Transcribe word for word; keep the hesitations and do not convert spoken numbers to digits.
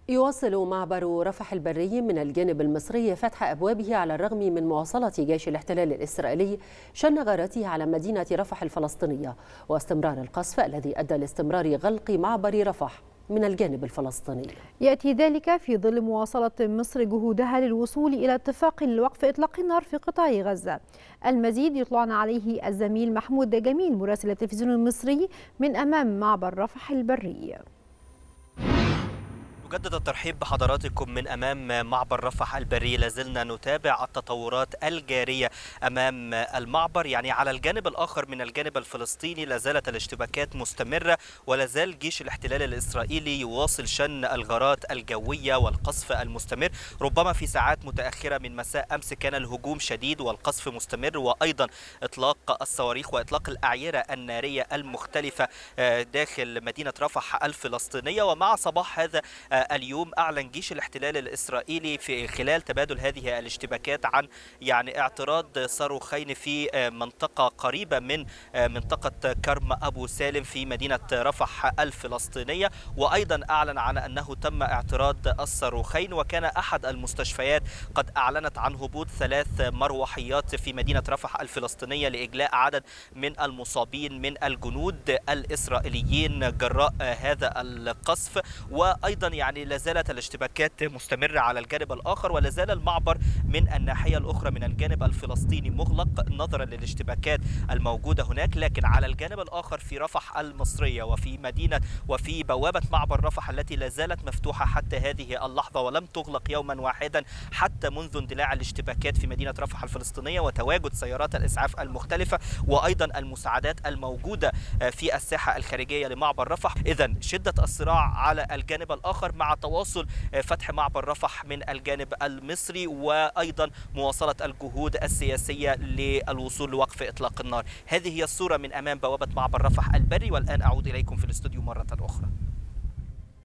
يواصل معبر رفح البري من الجانب المصري فتح أبوابه على الرغم من مواصلة جيش الاحتلال الإسرائيلي شن غارته على مدينة رفح الفلسطينية واستمرار القصف الذي أدى لاستمرار غلق معبر رفح من الجانب الفلسطيني. يأتي ذلك في ظل مواصلة مصر جهودها للوصول إلى اتفاق لوقف إطلاق النار في قطاع غزة. المزيد يطلعنا عليه الزميل محمود جميل مراسل التلفزيون المصري من أمام معبر رفح البري. مجدد الترحيب بحضراتكم من أمام معبر رفح البري. لازلنا نتابع التطورات الجارية أمام المعبر. يعني على الجانب الآخر من الجانب الفلسطيني لازالت الاشتباكات مستمرة، ولازال جيش الاحتلال الإسرائيلي يواصل شن الغارات الجوية والقصف المستمر. ربما في ساعات متأخرة من مساء أمس كان الهجوم شديد والقصف مستمر، وأيضا إطلاق الصواريخ وإطلاق الأعيرة النارية المختلفة داخل مدينة رفح الفلسطينية. ومع صباح هذا اليوم أعلن جيش الاحتلال الإسرائيلي في خلال تبادل هذه الاشتباكات عن يعني اعتراض صاروخين في منطقة قريبة من منطقة كرم أبو سالم في مدينة رفح الفلسطينية، وأيضا أعلن عن أنه تم اعتراض الصاروخين. وكان أحد المستشفيات قد أعلنت عن هبوط ثلاث مروحيات في مدينة رفح الفلسطينية لإجلاء عدد من المصابين من الجنود الإسرائيليين جراء هذا القصف. وأيضا يعني لازالت الاشتباكات مستمرة على الجانب الآخر، ولازال المعبر من الناحية الأخرى من الجانب الفلسطيني مغلق نظرا للاشتباكات الموجودة هناك. لكن على الجانب الآخر في رفح المصرية وفي مدينة وفي بوابة معبر رفح التي لازالت مفتوحة حتى هذه اللحظة ولم تغلق يوما واحدا حتى منذ اندلاع الاشتباكات في مدينة رفح الفلسطينية وتواجد سيارات الإسعاف المختلفة وأيضا المساعدات الموجودة في الساحة الخارجية لمعبر رفح. إذن شدة الصراع على الجانب الآخر مع تواصل فتح معبر رفح من الجانب المصري، وأيضا مواصلة الجهود السياسية للوصول لوقف إطلاق النار. هذه هي الصورة من أمام بوابة معبر رفح البري، والآن أعود إليكم في الاستوديو مرة أخرى.